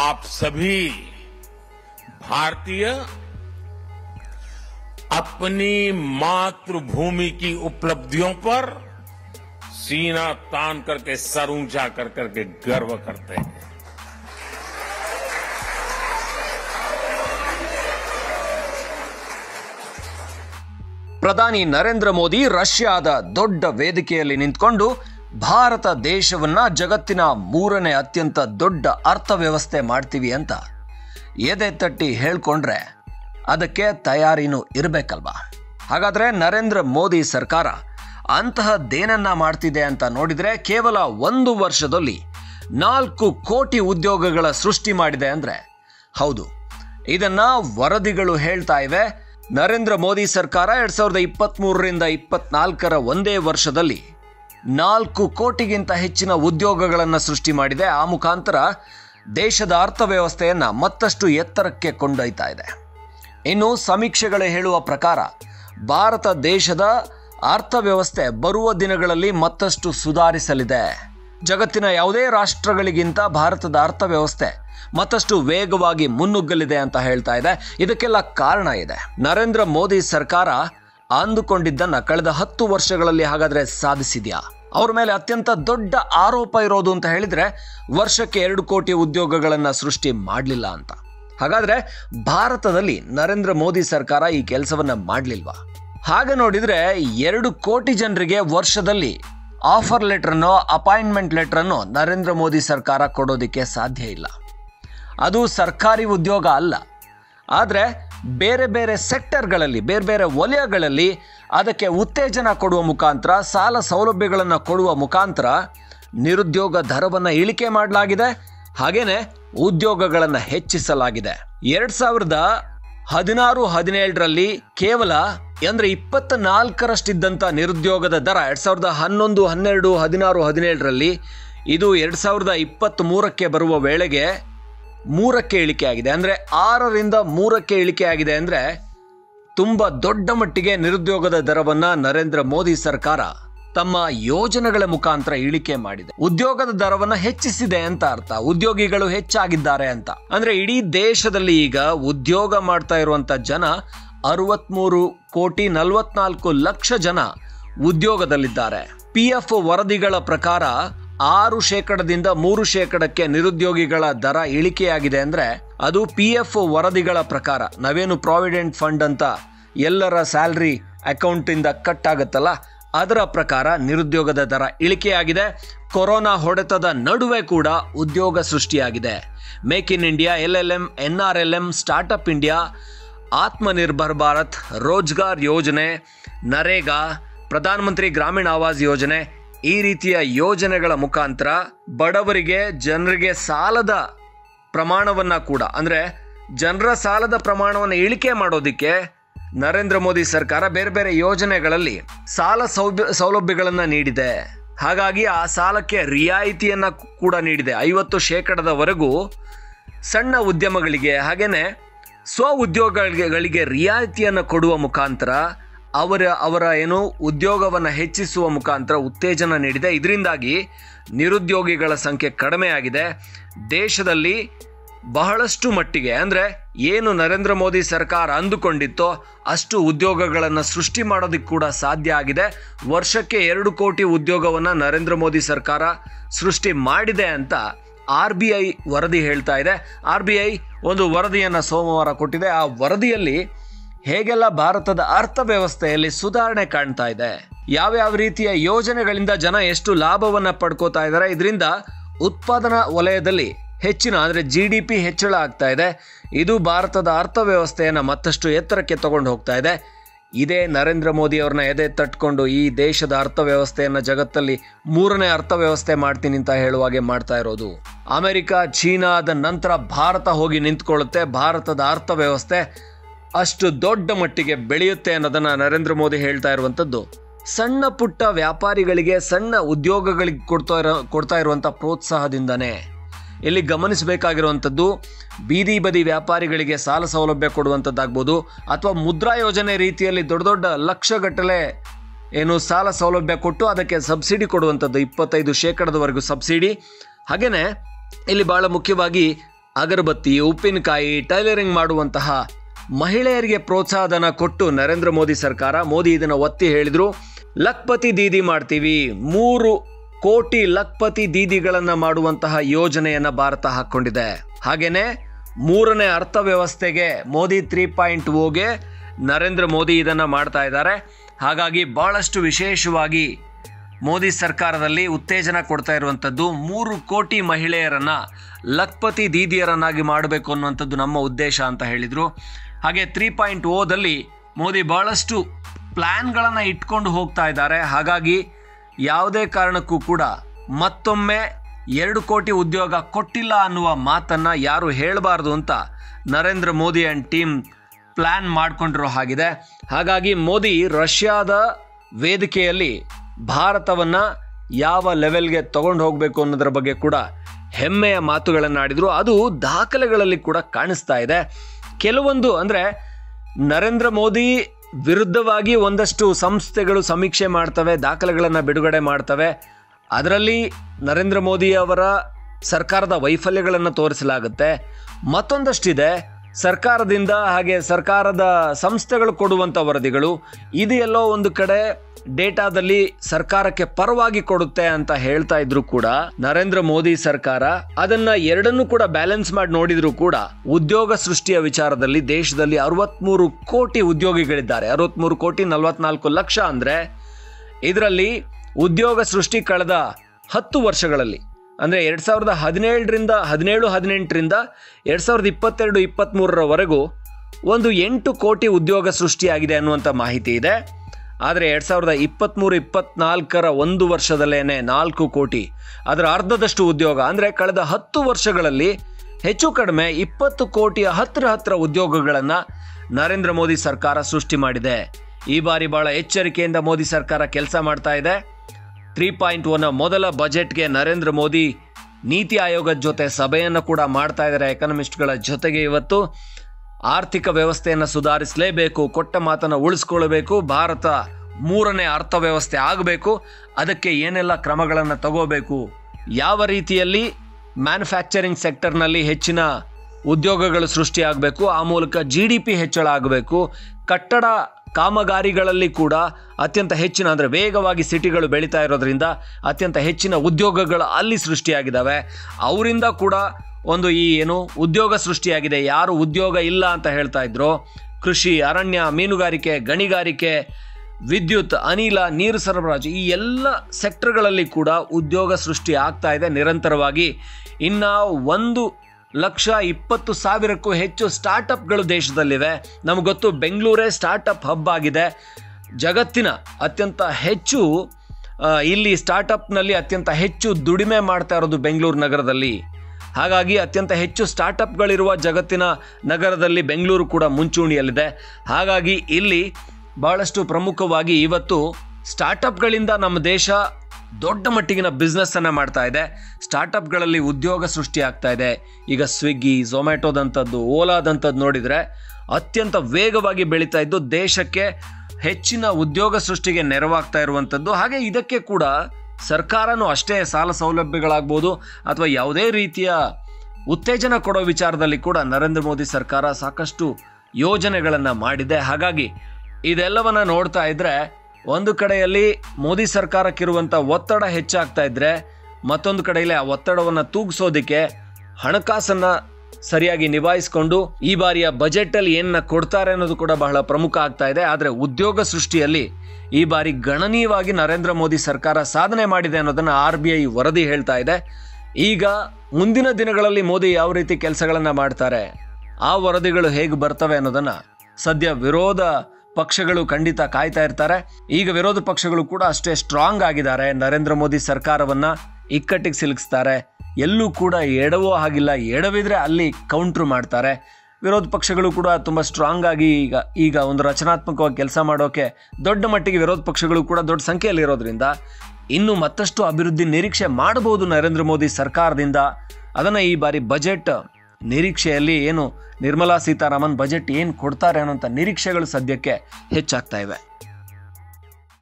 आप सभी भारतीय अपनी मातृभूमि की उपलब्धियों पर सीना तान करके सर ऊंचा कर करके गर्व करते हैं। ಪ್ರಧಾನಿ ನರೇಂದ್ರ ಮೋದಿ ರಷ್ಯಾದ ದೊಡ್ಡ ವೇದಿಕೆಯಲ್ಲಿ ನಿಂತ್ಕೊಂಡು ಭಾರತ ದೇಶವನ್ನ ಜಗತ್ತಿನ 3ನೇ ಅತ್ಯಂತ ದೊಡ್ಡ ಅರ್ಥವ್ಯವಸ್ಥೆ ಮಾಡ್ತೀವಿ ಅಂತ ಎದೆ ತಟ್ಟಿ ಹೇಳ್ಕೊಂಡ್ರೆ ಅದಕ್ಕೆ ತಯಾರಿನೂ ಇರಬೇಕಲ್ವಾ? ಹಾಗಾದ್ರೆ ನರೇಂದ್ರ ಮೋದಿ ಸರ್ಕಾರ ಅಂತಹದ್ದೇನನ್ನ ಮಾಡ್ತಿದೆ ಅಂತ ನೋಡಿದ್ರೆ ಕೇವಲ 1 ವರ್ಷದಲ್ಲಿ 4 ಕೋಟಿ ಉದ್ಯೋಗಗಳ ಸೃಷ್ಟಿ ಮಾಡಿದೆ ಅಂದ್ರೆ ಹೌದು, ಇದನ್ನ ವರದಿಗಳು ಹೇಳ್ತಾ ಇವೆ. ನರೇಂದ್ರ ಮೋದಿ ಸರ್ಕಾರ 2023ರಿಂದ 24ರ ಒಂದೇ ವರ್ಷದಲ್ಲಿ 4 ಕೋಟಿಗಿಂತ ಹೆಚ್ಚಿನ ಉದ್ಯೋಗಗಳನ್ನು ಸೃಷ್ಟಿ ಮಾಡಿದೆ. ಆ ಮುಖಾಂತರ ದೇಶದ ಅರ್ಥವ್ಯವಸ್ಥೆಯನ್ನ ಮತ್ತಷ್ಟು ಎತ್ತರಕ್ಕೆ ಕೊಂಡೊಯ್ತಾ ಇದೆ. ಇನ್ನು ಸಮೀಕ್ಷೆಗಳು ಹೇಳುವ ಪ್ರಕಾರ ಭಾರತ ದೇಶದ ಅರ್ಥವ್ಯವಸ್ಥೆ ಬರುವ ದಿನಗಳಲ್ಲಿ ಮತ್ತಷ್ಟು ಸುಧಾರಿಸಲಿದೆ. ಜಗತ್ತಿನ ಯಾವುದೇ ರಾಷ್ಟ್ರಗಳಿಗಿಂತ ಭಾರತದ ಅರ್ಥವ್ಯವಸ್ಥೆ ಮತ್ತಷ್ಟು ವೇಗವಾಗಿ ಮುನ್ನುಗ್ಗಲಿದೆ ಅಂತ ಹೇಳ್ತಾ ಇದೆ. ಇದಕ್ಕೆಲ್ಲ ಕಾರಣ ಇದೆ. ನರೇಂದ್ರ ಮೋದಿ ಸರ್ಕಾರ ಅಂದುಕೊಂಡಿದ್ದನ್ನ ಕಳೆದ 10 ವರ್ಷಗಳಲ್ಲಿ ಹಾಗಾದ್ರೆ ಸಾಧಿಸಿದ್ಯಾ? ಅವ್ರ ಮೇಲೆ ಅತ್ಯಂತ ದೊಡ್ಡ ಆರೋಪ ಇರೋದು ಅಂತ ಹೇಳಿದ್ರೆ ವರ್ಷಕ್ಕೆ 2 ಕೋಟಿ ಉದ್ಯೋಗಗಳನ್ನ ಸೃಷ್ಟಿ ಮಾಡಲಿಲ್ಲ ಅಂತ. ಹಾಗಾದ್ರೆ ಭಾರತದಲ್ಲಿ ನರೇಂದ್ರ ಮೋದಿ ಸರ್ಕಾರ ಈ ಕೆಲಸವನ್ನ ಮಾಡಲಿಲ್ವಾ? ಹಾಗೆ ನೋಡಿದ್ರೆ 2 ಕೋಟಿ ಜನರಿಗೆ ವರ್ಷದಲ್ಲಿ ಆಫರ್ ಲೆಟರ್ ಅನ್ನೋ ಅಪಾಯಿಂಟ್ಮೆಂಟ್ ಲೆಟರ್ ಅನ್ನು ನರೇಂದ್ರ ಮೋದಿ ಸರ್ಕಾರ ಕೊಡೋದಕ್ಕೆ ಸಾಧ್ಯ ಇಲ್ಲ. ಅದು ಸರ್ಕಾರಿ ಉದ್ಯೋಗ ಅಲ್ಲ. ಆದರೆ ಬೇರೆ ಬೇರೆ ಸೆಕ್ಟರ್ಗಳಲ್ಲಿ, ಬೇರೆ ಬೇರೆ ವಲಯಗಳಲ್ಲಿ ಅದಕ್ಕೆ ಉತ್ತೇಜನ ಕೊಡುವ ಮುಖಾಂತರ, ಸಾಲ ಸೌಲಭ್ಯಗಳನ್ನು ಕೊಡುವ ಮುಖಾಂತರ ನಿರುದ್ಯೋಗ ದರವನ್ನು ಇಳಿಕೆ ಮಾಡಲಾಗಿದೆ. ಹಾಗೇನೆ ಉದ್ಯೋಗಗಳನ್ನು ಹೆಚ್ಚಿಸಲಾಗಿದೆ. 2016-17ರಲ್ಲಿ ಕೇವಲ 24ರಷ್ಟಿದ್ದಂಥ ನಿರುದ್ಯೋಗದ ದರ 2011, 12, 16, 17ರಲ್ಲಿ ಇದು 2023ಕ್ಕೆ ಬರುವ ವೇಳೆಗೆ 3ಕ್ಕೆ ಇಳಿಕೆ ಆಗಿದೆ. ಅಂದರೆ 6ರಿಂದ 3ಕ್ಕೆ ಇಳಿಕೆ ಆಗಿದೆ. ಅಂದರೆ ತುಂಬ ದೊಡ್ಡ ಮಟ್ಟಿಗೆ ನಿರುದ್ಯೋಗದ ದರವನ್ನು ನರೇಂದ್ರ ಮೋದಿ ಸರ್ಕಾರ ತಮ್ಮ ಯೋಜನೆಗಳ ಮುಖಾಂತರ ಇಳಿಕೆ ಮಾಡಿದೆ. ಉದ್ಯೋಗದ ದರವನ್ನು ಹೆಚ್ಚಿಸಿದೆ ಅಂತ ಅರ್ಥ. ಉದ್ಯೋಗಿಗಳು ಹೆಚ್ಚಾಗಿದ್ದಾರೆ ಅಂತ. ಅಂದ್ರೆ ಇಡೀ ದೇಶದಲ್ಲಿ ಈಗ ಉದ್ಯೋಗ ಮಾಡ್ತಾ ಇರುವಂತ ಜನ 63,44 ಲಕ್ಷ ಜನ ಉದ್ಯೋಗದಲ್ಲಿದ್ದಾರೆ. PF ವರದಿಗಳ ಪ್ರಕಾರ 6%ದಿಂದ 3%ಕ್ಕೆ ನಿರುದ್ಯೋಗಿಗಳ ದರ ಇಳಿಕೆಯಾಗಿದೆ. ಅಂದ್ರೆ ಅದು PF ವರದಿಗಳ ಪ್ರಕಾರ. ನಾವೇನು ಪ್ರಾವಿಡೆಂಟ್ ಫಂಡ್ ಅಂತ ಎಲ್ಲರ ಸ್ಯಾಲರಿ ಅಕೌಂಟ್ ಇಂದ ಕಟ್ ಆಗುತ್ತಲ್ಲ, ಅದರ ಪ್ರಕಾರ ನಿರುದ್ಯೋಗದ ದರ ಇಳಿಕೆಯಾಗಿದೆ. ಕೊರೋನಾ ಹೊಡೆತದ ನಡುವೆ ಕೂಡ ಉದ್ಯೋಗ ಸೃಷ್ಟಿಯಾಗಿದೆ. Make in India, LLM, NRLM, startup India, Atmanirbhar Bharat, Rozgar ಯೋಜನೆ, ನರೇಗಾ, ಪ್ರಧಾನಮಂತ್ರಿ ಗ್ರಾಮೀಣ ಆವಾಸ್ ಯೋಜನೆ, ಈ ರೀತಿಯ ಯೋಜನೆಗಳ ಮುಖಾಂತರ ಬಡವರಿಗೆ, ಜನರಿಗೆ ಸಾಲದ ಪ್ರಮಾಣವನ್ನು ಕೂಡ, ಅಂದರೆ ಜನರ ಸಾಲದ ಪ್ರಮಾಣವನ್ನು ಇಳಿಕೆ ಮಾಡೋದಕ್ಕೆ ನರೇಂದ್ರ ಮೋದಿ ಸರ್ಕಾರ ಬೇರೆ ಬೇರೆ ಯೋಜನೆಗಳಲ್ಲಿ ಸಾಲ ಸೌಲಭ್ಯಗಳನ್ನು ನೀಡಿದೆ. ಹಾಗಾಗಿ ಆ ಸಾಲಕ್ಕೆ ರಿಯಾಯಿತಿಯನ್ನು ಕೂಡ ನೀಡಿದೆ. 50%ವರೆಗೂ ಸಣ್ಣ ಉದ್ಯಮಗಳಿಗೆ, ಹಾಗೇನೆ ಸ್ವ ಉದ್ಯೋಗಗಳಿಗೆ ರಿಯಾಯಿತಿಯನ್ನು ಕೊಡುವ ಮುಖಾಂತರ ಅವರ ಏನು ಉದ್ಯೋಗವನ್ನು ಹೆಚ್ಚಿಸುವ ಮುಖಾಂತರ ಉತ್ತೇಜನ ನೀಡಿದೆ. ಇದರಿಂದಾಗಿ ನಿರುದ್ಯೋಗಿಗಳ ಸಂಖ್ಯೆ ಕಡಿಮೆಯಾಗಿದೆ. ದೇಶದಲ್ಲಿ ಬಹಳಷ್ಟು ಮಟ್ಟಿಗೆ, ಅಂದರೆ ಏನು ನರೇಂದ್ರ ಮೋದಿ ಸರ್ಕಾರ ಅಂದುಕೊಂಡಿತ್ತೋ ಅಷ್ಟು ಉದ್ಯೋಗಗಳನ್ನು ಸೃಷ್ಟಿ ಮಾಡೋದಕ್ಕೆ ಕೂಡ ಸಾಧ್ಯ ಆಗಿದೆ. ವರ್ಷಕ್ಕೆ 2 ಕೋಟಿ ಉದ್ಯೋಗವನ್ನು ನರೇಂದ್ರ ಮೋದಿ ಸರ್ಕಾರ ಸೃಷ್ಟಿ ಮಾಡಿದೆ ಅಂತ RBI ವರದಿ ಹೇಳ್ತಾ ಇದೆ. RBI ಒಂದು ವರದಿಯನ್ನು ಸೋಮವಾರ ಕೊಟ್ಟಿದೆ. ಆ ವರದಿಯಲ್ಲಿ ಹೇಗೆಲ್ಲ ಭಾರತದ ಅರ್ಥವ್ಯವಸ್ಥೆಯಲ್ಲಿ ಸುಧಾರಣೆ ಕಾಣ್ತಾ ಇದೆ, ಯಾವ್ಯಾವ ರೀತಿಯ ಯೋಜನೆಗಳಿಂದ ಜನ ಎಷ್ಟು ಲಾಭವನ್ನು ಪಡ್ಕೋತಾ ಇದ್ದಾರೆ, ಇದರಿಂದ ಉತ್ಪಾದನಾ ವಲಯದಲ್ಲಿ ಹೆಚ್ಚಿನ, ಅಂದರೆ GDP ಹೆಚ್ಚಳ ಆಗ್ತಾ ಇದೆ. ಇದು ಭಾರತದ ಅರ್ಥವ್ಯವಸ್ಥೆಯನ್ನು ಮತ್ತಷ್ಟು ಎತ್ತರಕ್ಕೆ ತಗೊಂಡು ಹೋಗ್ತಾ ಇದೆ. ಇದೇ ನರೇಂದ್ರ ಮೋದಿ ಅವ್ರನ್ನ ಎದೆ ತಟ್ಕೊಂಡು ಈ ದೇಶದ ಅರ್ಥವ್ಯವಸ್ಥೆಯನ್ನು ಜಗತ್ತಲ್ಲಿ 3ನೇ ಅರ್ಥವ್ಯವಸ್ಥೆ ಮಾಡ್ತೀನಿ ಅಂತ ಹೇಳುವಾಗೆ ಮಾಡ್ತಾ ಇರೋದು. ಅಮೆರಿಕ, ಚೀನಾದ ನಂತರ ಭಾರತ ಹೋಗಿ ನಿಂತ್ಕೊಳ್ಳುತ್ತೆ. ಭಾರತದ ಅರ್ಥವ್ಯವಸ್ಥೆ ಅಷ್ಟು ದೊಡ್ಡ ಮಟ್ಟಿಗೆ ಬೆಳೆಯುತ್ತೆ ಅನ್ನೋದನ್ನ ನರೇಂದ್ರ ಮೋದಿ ಹೇಳ್ತಾ ಇರುವಂಥದ್ದು ಸಣ್ಣ ಪುಟ್ಟ ವ್ಯಾಪಾರಿಗಳಿಗೆ, ಸಣ್ಣ ಉದ್ಯೋಗಗಳಿಗೆ ಕೊಡ್ತಾ ಇರುವಂಥ ಪ್ರೋತ್ಸಾಹದಿಂದನೇ. ಇಲ್ಲಿ ಗಮನಿಸಬೇಕಾಗಿರುವಂಥದ್ದು, ಬೀದಿ ಬದಿ ವ್ಯಾಪಾರಿಗಳಿಗೆ ಸಾಲ ಸೌಲಭ್ಯ ಕೊಡುವಂಥದ್ದಾಗ್ಬೋದು, ಅಥವಾ ಮುದ್ರಾ ಯೋಜನೆ ರೀತಿಯಲ್ಲಿ ದೊಡ್ಡ ದೊಡ್ಡ ಲಕ್ಷಗಟ್ಟಲೆ ಏನು ಸಾಲ ಸೌಲಭ್ಯ ಕೊಟ್ಟು ಅದಕ್ಕೆ ಸಬ್ಸಿಡಿ ಕೊಡುವಂಥದ್ದು, 25%ವರೆಗೂ ಸಬ್ಸಿಡಿ. ಹಾಗೆಯೇ ಇಲ್ಲಿ ಬಹಳ ಮುಖ್ಯವಾಗಿ ಅಗರಬತ್ತಿ, ಉಪ್ಪಿನಕಾಯಿ, ಟೈಲರಿಂಗ್ ಮಾಡುವಂತಹ ಮಹಿಳೆಯರಿಗೆ ಪ್ರೋತ್ಸಾಹಧನ ಕೊಟ್ಟು ನರೇಂದ್ರ ಮೋದಿ ಸರ್ಕಾರ, ಮೋದಿ ಇದನ್ನು ಒತ್ತಿ ಹೇಳಿದ್ರು, ಲಖ್ಪತಿ ದೀದಿ ಮಾಡ್ತೀವಿ. 3 ಕೋಟಿ ಲಖ್ಪತಿ ದೀದಿಗಳನ್ನು ಮಾಡುವಂತಹ ಯೋಜನೆಯನ್ನು ಭಾರತ ಹಾಕ್ಕೊಂಡಿದೆ. ಹಾಗೇನೆ 3ನೇ ಅರ್ಥವ್ಯವಸ್ಥೆಗೆ ಮೋದಿ 3.0ಗೆ ನರೇಂದ್ರ ಮೋದಿ ಇದನ್ನು ಮಾಡ್ತಾ ಇದ್ದಾರೆ. ಹಾಗಾಗಿ ಬಹಳಷ್ಟು ವಿಶೇಷವಾಗಿ ಮೋದಿ ಸರ್ಕಾರದಲ್ಲಿ ಉತ್ತೇಜನ ಕೊಡ್ತಾ ಇರುವಂಥದ್ದು 3 ಕೋಟಿ ಮಹಿಳೆಯರನ್ನು ಲಖ್ಪತಿ ದೀದಿಯರನ್ನಾಗಿ ಮಾಡಬೇಕು ಅನ್ನುವಂಥದ್ದು ನಮ್ಮ ಉದ್ದೇಶ ಅಂತ ಹೇಳಿದರು. ಹಾಗೆ 3.0ದಲ್ಲಿ ಮೋದಿ ಬಹಳಷ್ಟು ಪ್ಲ್ಯಾನ್ಗಳನ್ನು ಇಟ್ಕೊಂಡು ಹೋಗ್ತಾ ಇದ್ದಾರೆ. ಹಾಗಾಗಿ ಯಾವುದೇ ಕಾರಣಕ್ಕೂ ಕೂಡ ಮತ್ತೊಮ್ಮೆ 2 ಕೋಟಿ ಉದ್ಯೋಗ ಕೊಟ್ಟಿಲ್ಲ ಅನ್ನುವ ಮಾತನ್ನು ಯಾರು ಹೇಳಬಾರ್ದು ಅಂತ Narendra Modi and team plan ಮಾಡಿಕೊಂಡಿರೋ ಹಾಗಿದೆ. ಹಾಗಾಗಿ ಮೋದಿ ರಷ್ಯಾದ ವೇದಿಕೆಯಲ್ಲಿ ಭಾರತವನ್ನು ಯಾವ ಲೆವೆಲ್ಗೆ ತಗೊಂಡು ಹೋಗಬೇಕು ಅನ್ನೋದರ ಬಗ್ಗೆ ಕೂಡ ಹೆಮ್ಮೆಯ ಮಾತುಗಳನ್ನು ಆಡಿದರು. ಅದು ದಾಖಲೆಗಳಲ್ಲಿ ಕೂಡ ಕಾಣಿಸ್ತಾ ಇದೆ. ಕೆಲವೊಂದು ಅಂದರೆ ನರೇಂದ್ರ ಮೋದಿ ವಿರುದ್ಧವಾಗಿ ಒಂದಷ್ಟು ಸಂಸ್ಥೆಗಳು ಸಮೀಕ್ಷೆ ಮಾಡ್ತವೆ, ದಾಖಲೆಗಳನ್ನು ಬಿಡುಗಡೆ ಮಾಡ್ತವೆ. ಅದರಲ್ಲಿ ನರೇಂದ್ರ ಮೋದಿ ಅವರ ಸರ್ಕಾರದ ವೈಫಲ್ಯಗಳನ್ನು ತೋರಿಸಲಾಗುತ್ತೆ. ಮತ್ತೊಂದಷ್ಟಿದೆ ಸರ್ಕಾರದಿಂದ, ಹಾಗೆ ಸರ್ಕಾರದ ಸಂಸ್ಥೆಗಳು ಕೊಡುವಂಥ ವರದಿಗಳು. ಇದು ಎಲ್ಲೋ ಒಂದು ಕಡೆ ಡೇಟಾದಲ್ಲಿ ಸರ್ಕಾರಕ್ಕೆ ಪರವಾಗಿ ಕೊಡುತ್ತೆ ಅಂತ ಹೇಳ್ತಾ ಇದ್ರು ಕೂಡ ನರೇಂದ್ರ ಮೋದಿ ಸರ್ಕಾರ ಅದನ್ನ ಎರಡನ್ನೂ ಕೂಡ ಬ್ಯಾಲೆನ್ಸ್ ಮಾಡಿ ನೋಡಿದ್ರು ಕೂಡ ಉದ್ಯೋಗ ಸೃಷ್ಟಿಯ ವಿಚಾರದಲ್ಲಿ ದೇಶದಲ್ಲಿ 63 ಕೋಟಿ ಉದ್ಯೋಗಿಗಳಿದ್ದಾರೆ. 63 ಕೋಟಿ 44 ಲಕ್ಷ ಅಂದ್ರೆ ಇದರಲ್ಲಿ ಉದ್ಯೋಗ ಸೃಷ್ಟಿ ಕಳೆದ 10 ವರ್ಷಗಳಲ್ಲಿ ಅಂದರೆ 2017ರಿಂದ 2018ರಿಂದ 2022-23ರವರೆಗೂ ಒಂದು 8 ಕೋಟಿ ಉದ್ಯೋಗ ಸೃಷ್ಟಿಯಾಗಿದೆ ಅನ್ನುವಂಥ ಮಾಹಿತಿ ಇದೆ. ಆದರೆ 2023-24ರ ಒಂದು ವರ್ಷದಲ್ಲೇನೆ 4 ಕೋಟಿ, ಅದರ ಅರ್ಧದಷ್ಟು ಉದ್ಯೋಗ ಅಂದರೆ ಕಳೆದ 10 ವರ್ಷಗಳಲ್ಲಿ ಹೆಚ್ಚು ಕಡಿಮೆ 20 ಕೋಟಿಯ ಹತ್ತಿರ ಉದ್ಯೋಗಗಳನ್ನು ನರೇಂದ್ರ ಮೋದಿ ಸರ್ಕಾರ ಸೃಷ್ಟಿ ಮಾಡಿದೆ. ಈ ಬಾರಿ ಬಹಳ ಎಚ್ಚರಿಕೆಯಿಂದ ಮೋದಿ ಸರ್ಕಾರ ಕೆಲಸ ಮಾಡ್ತಾ ಇದೆ. 3.1ನ ಮೊದಲ ಬಜೆಟ್ಗೆ ನರೇಂದ್ರ ಮೋದಿ ನೀತಿ ಆಯೋಗದ ಜೊತೆ ಸಭೆಯನ್ನು ಕೂಡ ಮಾಡ್ತಾ ಇದ್ದಾರೆ. ಎಕನಾಮಿಸ್ಟ್ಗಳ ಜೊತೆಗೆ ಇವತ್ತು ಆರ್ಥಿಕ ವ್ಯವಸ್ಥೆಯನ್ನು ಸುಧಾರಿಸಲೇಬೇಕು, ಕೊಟ್ಟ ಮಾತನ್ನು ಉಳಿಸ್ಕೊಳ್ಬೇಕು, ಭಾರತ 3ನೇ ಅರ್ಥವ್ಯವಸ್ಥೆ ಆಗಬೇಕು, ಅದಕ್ಕೆ ಏನೆಲ್ಲ ಕ್ರಮಗಳನ್ನು ತಗೋಬೇಕು, ಯಾವ ರೀತಿಯಲ್ಲಿ ಮ್ಯಾನುಫ್ಯಾಕ್ಚರಿಂಗ್ ಸೆಕ್ಟರ್ನಲ್ಲಿ ಹೆಚ್ಚಿನ ಉದ್ಯೋಗಗಳು ಸೃಷ್ಟಿಯಾಗಬೇಕು, ಆ ಮೂಲಕ GDP ಹೆಚ್ಚಳ ಆಗಬೇಕು, ಕಟ್ಟಡ ಕಾಮಗಾರಿಗಳಲ್ಲಿ ಕೂಡ ಅತ್ಯಂತ ಹೆಚ್ಚಿನ ಅಂದರೆ ವೇಗವಾಗಿ ಸಿಟಿಗಳು ಬೆಳೀತಾ ಇರೋದ್ರಿಂದ ಅತ್ಯಂತ ಹೆಚ್ಚಿನ ಉದ್ಯೋಗಗಳು ಅಲ್ಲಿ ಸೃಷ್ಟಿಯಾಗಿದ್ದಾವೆ. ಅವರಿಂದ ಕೂಡ ಒಂದು ಉದ್ಯೋಗ ಸೃಷ್ಟಿಯಾಗಿದೆ. ಯಾರು ಉದ್ಯೋಗ ಇಲ್ಲ ಅಂತ ಹೇಳ್ತಾ ಇದ್ರು, ಕೃಷಿ, ಅರಣ್ಯ, ಮೀನುಗಾರಿಕೆ, ಗಣಿಗಾರಿಕೆ, ವಿದ್ಯುತ್, ಅನಿಲ, ನೀರು ಸರಬರಾಜು, ಈ ಎಲ್ಲ ಸೆಕ್ಟರ್ಗಳಲ್ಲಿ ಕೂಡ ಉದ್ಯೋಗ ಸೃಷ್ಟಿ ಆಗ್ತಾ ಇದೆ ನಿರಂತರವಾಗಿ. ಇನ್ನು 1,20,000ಕ್ಕೂ ಹೆಚ್ಚು ಸ್ಟಾರ್ಟಪ್ಗಳು ದೇಶದಲ್ಲಿವೆ. ನಮ್ಗೆ ಗೊತ್ತು, ಬೆಂಗಳೂರೇ ಸ್ಟಾರ್ಟಪ್ ಹಬ್ ಆಗಿದೆ. ಜಗತ್ತಿನ ಅತ್ಯಂತ ಹೆಚ್ಚು ಇಲ್ಲಿ ಸ್ಟಾರ್ಟಪ್ನಲ್ಲಿ ಅತ್ಯಂತ ಹೆಚ್ಚು ದುಡಿಮೆ ಮಾಡ್ತಾ ಇರೋದು ಬೆಂಗಳೂರು ನಗರದಲ್ಲಿ. ಹಾಗಾಗಿ ಅತ್ಯಂತ ಹೆಚ್ಚು ಸ್ಟಾರ್ಟಪ್ಗಳಿರುವ ಜಗತ್ತಿನ ನಗರದಲ್ಲಿ ಬೆಂಗಳೂರು ಕೂಡ ಮುಂಚೂಣಿಯಲ್ಲಿದೆ. ಹಾಗಾಗಿ ಇಲ್ಲಿ ಬಹಳಷ್ಟು ಪ್ರಮುಖವಾಗಿ ಇವತ್ತು ಸ್ಟಾರ್ಟಪ್ಗಳಿಂದ ನಮ್ಮ ದೇಶ ದೊಡ್ಡ ಮಟ್ಟಿಗಿನ ಬಿಸ್ನೆಸ್ಸನ್ನು ಮಾಡ್ತಾ ಇದೆ. ಸ್ಟಾರ್ಟಪ್ಗಳಲ್ಲಿ ಉದ್ಯೋಗ ಸೃಷ್ಟಿ ಆಗ್ತಾ ಇದೆ. ಈಗ ಸ್ವಿಗ್ಗಿ, ಝೊಮ್ಯಾಟೋದಂಥದ್ದು, ಓಲಾದಂಥದ್ದು ನೋಡಿದರೆ ಅತ್ಯಂತ ವೇಗವಾಗಿ ಬೆಳೀತಾ ಇದ್ದು ದೇಶಕ್ಕೆ ಹೆಚ್ಚಿನ ಉದ್ಯೋಗ ಸೃಷ್ಟಿಗೆ ನೆರವಾಗ್ತಾ ಇರುವಂಥದ್ದು. ಹಾಗೆ ಇದಕ್ಕೆ ಕೂಡ ಸರ್ಕಾರನೂ ಅಷ್ಟೇ ಸಾಲ ಸೌಲಭ್ಯಗಳಾಗ್ಬೋದು ಅಥವಾ ಯಾವುದೇ ರೀತಿಯ ಉತ್ತೇಜನ ಕೊಡೋ ವಿಚಾರದಲ್ಲಿ ಕೂಡ ನರೇಂದ್ರ ಮೋದಿ ಸರ್ಕಾರ ಸಾಕಷ್ಟು ಯೋಜನೆಗಳನ್ನು ಮಾಡಿದೆ. ಹಾಗಾಗಿ ಇದೆಲ್ಲವನ್ನ ನೋಡ್ತಾ ಇದ್ರೆ ಒಂದು ಕಡೆಯಲ್ಲಿ ಮೋದಿ ಸರ್ಕಾರಕ್ಕಿರುವಂಥ ಒತ್ತಡ ಹೆಚ್ಚಾಗ್ತಾ ಇದ್ರೆ ಮತ್ತೊಂದು ಕಡೆಯಲ್ಲಿ ಆ ಒತ್ತಡವನ್ನು ತೂಗಿಸೋದಕ್ಕೆ ಹಣಕಾಸನ್ನು ಸರಿಯಾಗಿ ನಿಭಾಯಿಸಿಕೊಂಡು ಈ ಬಾರಿಯ ಬಜೆಟಲ್ಲಿ ಏನನ್ನ ಕೊಡ್ತಾರೆ ಅನ್ನೋದು ಕೂಡ ಬಹಳ ಪ್ರಮುಖ ಆಗ್ತಾ ಇದೆ. ಆದರೆ ಉದ್ಯೋಗ ಸೃಷ್ಟಿಯಲ್ಲಿ ಈ ಬಾರಿ ಗಣನೀಯವಾಗಿ ನರೇಂದ್ರ ಮೋದಿ ಸರ್ಕಾರ ಸಾಧನೆ ಮಾಡಿದೆ ಅನ್ನೋದನ್ನು RBI ವರದಿ ಹೇಳ್ತಾ ಇದೆ. ಈಗ ಮುಂದಿನ ದಿನಗಳಲ್ಲಿ ಮೋದಿ ಯಾವ ರೀತಿ ಕೆಲಸಗಳನ್ನು ಮಾಡ್ತಾರೆ, ಆ ವರದಿಗಳು ಹೇಗೆ ಬರ್ತವೆ ಅನ್ನೋದನ್ನು ಸದ್ಯ ವಿರೋಧ ಪಕ್ಷಗಳು ಖಂಡಿತ ಕಾಯ್ತಾ ಇರ್ತಾರೆ. ಈಗ ವಿರೋಧ ಪಕ್ಷಗಳು ಕೂಡ ಅಷ್ಟೇ ಸ್ಟ್ರಾಂಗ್ ಆಗಿದ್ದಾರೆ. ನರೇಂದ್ರ ಮೋದಿ ಸರ್ಕಾರವನ್ನು ಇಕ್ಕಟ್ಟಿಗೆ ಸಿಲುಕಿಸ್ತಾರೆ. ಎಲ್ಲೂ ಕೂಡ ಎಡವೋ ಹಾಗಿಲ್ಲ, ಎಡವಿದ್ರೆ ಅಲ್ಲಿ ಕೌಂಟ್ರ್ ಮಾಡ್ತಾರೆ. ವಿರೋಧ ಪಕ್ಷಗಳು ಕೂಡ ತುಂಬ ಸ್ಟ್ರಾಂಗ್ ಆಗಿ ಈಗ ಒಂದು ರಚನಾತ್ಮಕವಾಗಿ ಕೆಲಸ ಮಾಡೋಕೆ ದೊಡ್ಡ ಮಟ್ಟಿಗೆ ವಿರೋಧ ಪಕ್ಷಗಳು ಕೂಡ ದೊಡ್ಡ ಸಂಖ್ಯೆಯಲ್ಲಿ ಇರೋದ್ರಿಂದ ಇನ್ನು ಮತ್ತಷ್ಟು ಅಭಿವೃದ್ಧಿ ನಿರೀಕ್ಷೆ ಮಾಡಬಹುದು ನರೇಂದ್ರ ಮೋದಿ ಸರ್ಕಾರದಿಂದ. ಅದನ್ನು ಈ ಬಾರಿ ಬಜೆಟ್ ನಿರೀಕ್ಷೆಯಲ್ಲಿ ನಿರ್ಮಲಾ ಸೀತಾರಾಮನ್ ಬಜೆಟ್ ಏನು ಕೊಡ್ತಾರೆ ಅನ್ನೋಂಥ ನಿರೀಕ್ಷೆಗಳು ಸದ್ಯಕ್ಕೆ ಹೆಚ್ಚಾಗ್ತಾ ಇವೆ.